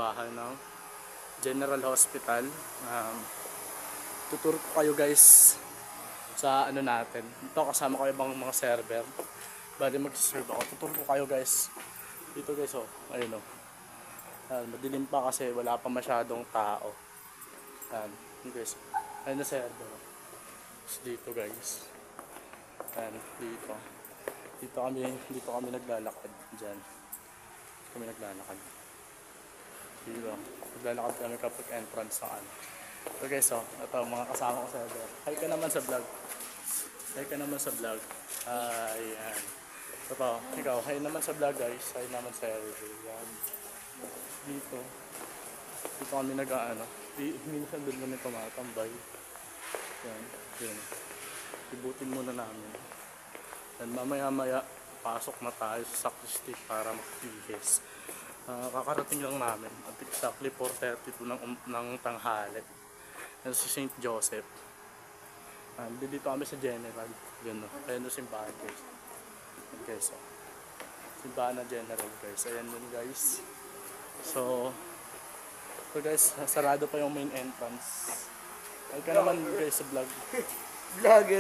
simbahan ng General Hospital. Tuturo ko kayo guys sa ano natin. Ito kasama ko ibang mga server. Bali mag-serve ako. Tuturo ko kayo guys. Dito guys oh. Ayun oh. Madilim pa kasi wala pa masyadong tao. Yan guys. Ayun na server. Dito guys. Yan dito. Dito kami naglalakad diyan. Kami naglalakad. Dito. Naglalakad kami kapag entrance ng ano. So guys, so, ito mga kasama ko sa server. Hi ka naman sa vlog. Hi ka naman sa vlog. Ayan. Ito, ikaw, hi naman sa vlog guys. Hi naman sa server. Yan. Dito. Dito kami nag-ano. Minsan doon kami tumatambay. Yan. Yan. Ibutin muna namin. And mamaya-maya, pasok na tayo sa sacristy para mag-bihis. Kakarating lang namin at exactly 4:32 ng tanghali. Yan si St. Joseph. Dito kami sa General. Yan o. Ayan o simbahan guys. Ayan guys o. Simbahan na General guys. Ayan yun guys. So guys, sarado pa yung main entrance. Ay ka naman guys sa vlog. Vlogger.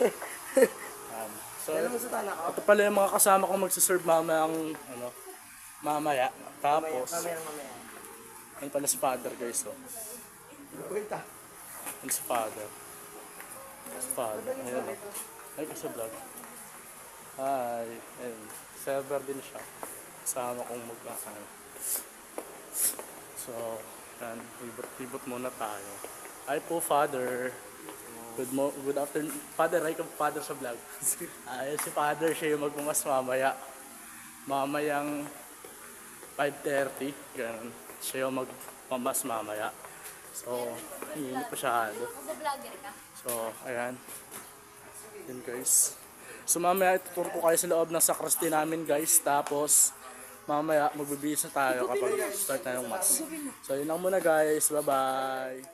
So, ito pala yung mga kasama ko magsaserve mamaya mamaya. Tapos, ayun pala si Father guys. Oh. Ayun si Father. Si Father. Ayun oh. Ay kasi vlog. Hi. Ayun. Server din siya. Kasama kong mag-akay. So, yan. Libot muna tayo. Hi po Father. Good afternoon. Father, hi ka Father sa vlog. Ayun si Father, siya yung magmamas mamaya. Mamayang 5:30. Ganun. Siya yung magmamas mamaya. So, hindi pa siya. So, ayan. Yun guys. So mamaya ituturo ko kayo sa loob ng sacristy namin guys. Tapos, mamaya magbibihis na tayo kapag start na yung mass. So, yun lang muna guys. Bye-bye.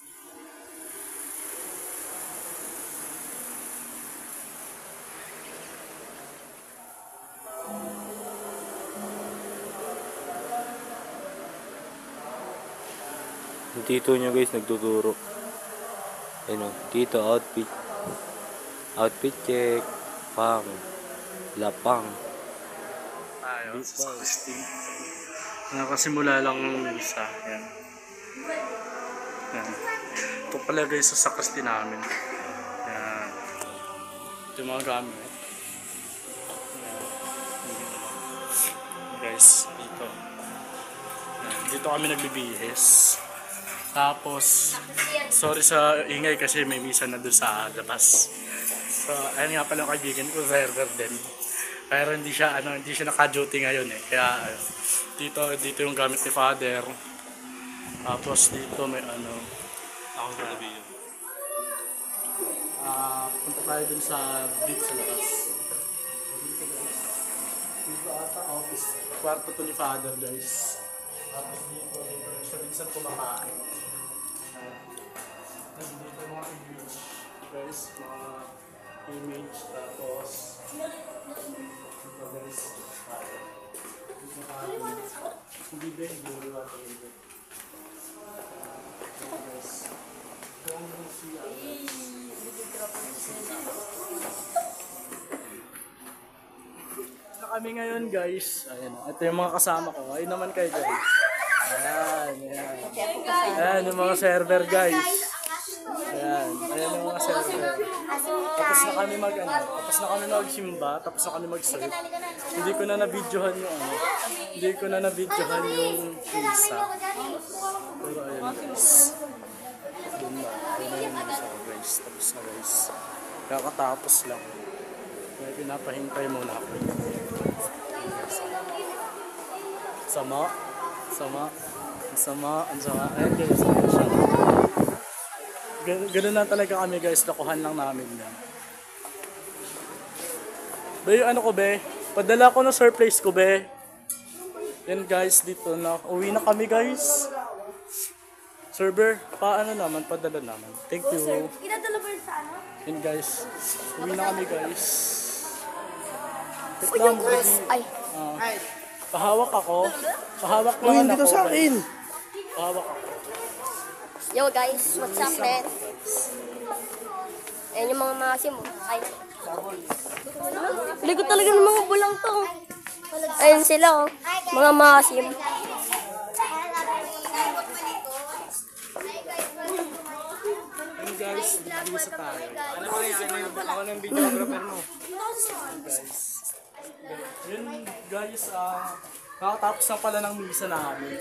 Yung tito nyo guys nagtuturo. Ayun o, tito outfit. Outfit check. Pang. Lapang. Tayo sa sacristy. Nakasimula lang ng misa. Yan. Yan. Ito pala guys sa sacristy namin. Yan. Ito yung mga gamit. Yan. Guys, dito. Yan. Dito kami nagbibihis. Tapos, sorry sa ingay kasi may misa na doon sa labas. So, ayun nga pala yung kaibigan ko, server din. Pero hindi siya naka-duty ngayon eh. Kaya, dito yung gamit ni Father. Tapos dito may akong sabi yun. Punta tayo dun dito sa labas. Dito ata office. Kwarto to ni Father guys. Tapos dito siya minsan kumakain. Nandito yung mga image guys, mga image, tapos dito guys, hindi ba yung blue water dito guys, yung siya na kami ngayon guys. Ayan, ito yung mga kasama ko. Ayun naman kayo guys. Ayan yung mga server guys. Ayan yung mga server. Tapos na kami magsimba, tapos na kami mag-serve. Hindi ko na na-videohan yung pizza. Pero ayun guys. Doon na. Ayun yung misa guys. Tapos na guys. Kakatapos lang. Kaya pinapahintay muna ako. Sama. Ayun guys. Ganun na talaga kami guys, nakuhan lang namin yan. Be, yung ano ko be? Padala ko na surprise ko be. Yan guys, dito na. Uwi na kami guys. Server, paano naman? Padala naman. Thank you. Inadala ba yun sa ano? Yan guys. Uwi na kami guys. Uy, yung guys. Ay. Pahawak ako. Pahawak Uy, naman dito ako. sa akin. Hawak ako. Yo guys, what's up man? Ayan yung mga masim. Ay. Likod talaga ng mga bulang to. Ayun sila oh. Mga masim. Ayun guys, nag-isa tayo. Ako ng videographer mo. Guys. Yun guys, nakatapos na pala ng misa namin.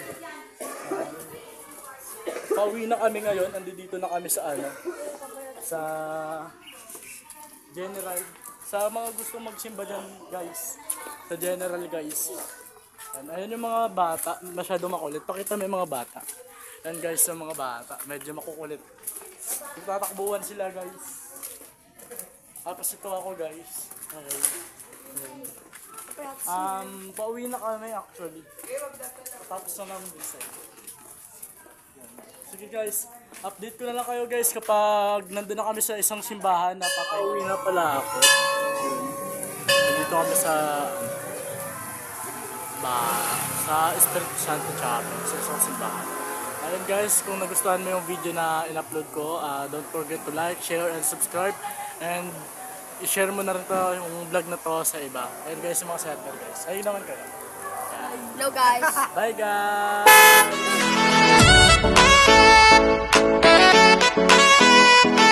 Pauwi na kami ngayon, andito na kami sa sa General. Sa mga gusto magsimba dyan guys, sa General guys. Ayan yung mga bata, masyado makulit. Pakita mo yung mga bata. Ayan guys, yung mga bata, medyo makukulit. Tatakbuhan sila guys. Tapos ito ako guys. Okay. Pauwi na kami actually. Tapos na namin isa. Sige guys, update ko na lang kayo guys kapag nandun na kami sa isang simbahan na papauwi na pala ako. Dito kami sa Espiritu Santo Chapel, sa isang simbahan. Ayun guys, kung nagustuhan mo yung video na in-upload ko, don't forget to like, share, and subscribe. And i-share mo na rin to, yung vlog na to sa iba. Ayun guys, yung mga server guys. Ayun naman kayo. Hello guys. Bye guys!